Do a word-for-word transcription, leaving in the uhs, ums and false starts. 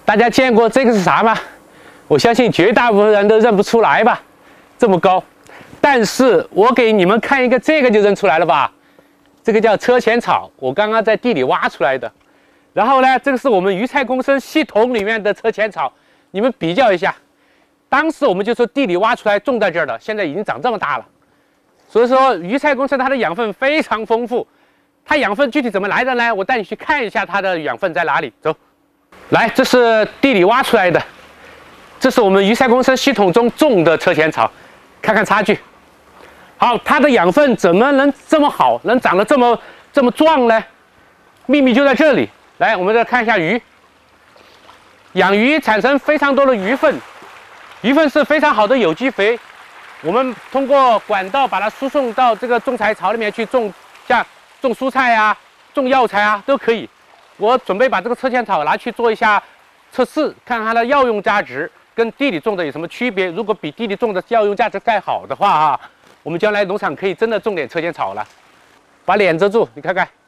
大家见过这个是啥吗？我相信绝大部分人都认不出来吧，这么高。但是我给你们看一个，这个就认出来了吧？这个叫车前草，我刚刚在地里挖出来的。然后呢，这个是我们鱼菜共生系统里面的车前草，你们比较一下。当时我们就说地里挖出来种在这儿的，现在已经长这么大了。所以说鱼菜共生它的养分非常丰富。它养分具体怎么来的呢？我带你去看一下它的养分在哪里。走，来，这是地里挖出来的，这是我们鱼菜共生系统中种的车前草，看看差距。好，它的养分怎么能这么好，能长得这么这么壮呢？秘密就在这里。来，我们再看一下鱼。养鱼产生非常多的鱼粪，鱼粪是非常好的有机肥。我们通过管道把它输送到这个种材槽里面去种，像种蔬菜啊、种药材啊都可以。我准备把这个车前草拿去做一下测试，看它的药用价值跟地里种的有什么区别。如果比地里种的药用价值更好的话啊，我们将来农场可以真的种点车前草了。把脸遮住，你看看。